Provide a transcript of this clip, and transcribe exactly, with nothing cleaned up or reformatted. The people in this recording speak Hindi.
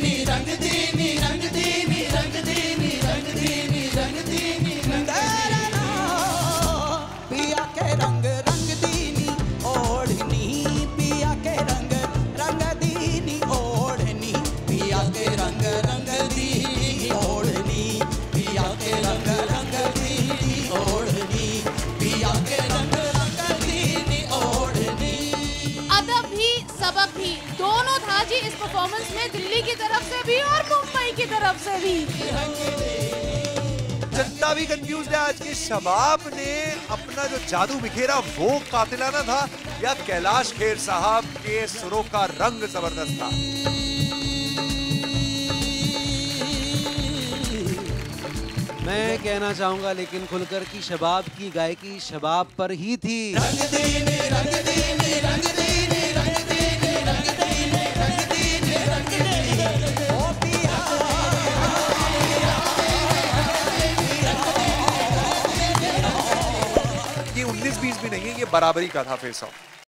दीनी रंग दीनी रंग दीनी रंग दीनी रंग दीनी रंग दीनी तेरा नाम पिया के रंग रंग दीनी ओढ़नी पिया के रंग रंग दीनी ओढ़नी पिया के रंग रंग दीनी ओढ़नी पिया के रंग रंग दीनी ओढ़नी पिया के रंग रंग दीनी ओढ़नी। अदब भी सबक भी दोनों था जी इस परफॉर्मेंस में, दिल्ली की तरफ से भी और मुंबई की तरफ से भी। जनता भी कंफ्यूज है आज के शबाब ने अपना जो जादू बिखेरा वो कातिलाना था या कैलाश खेर साहब के सुरों का रंग जबरदस्त था। मैं कहना चाहूंगा लेकिन खुलकर की शबाब की गायकी शबाब पर ही थी। रंग दीनी रंग दीनी रंग दीनी रंग दीनी रंग दीनी रंग दीनी रंग दीनी ओ पिया ये उन्नीस बीस भी नहीं है, ये बराबरी का था फिर सॉन्ग।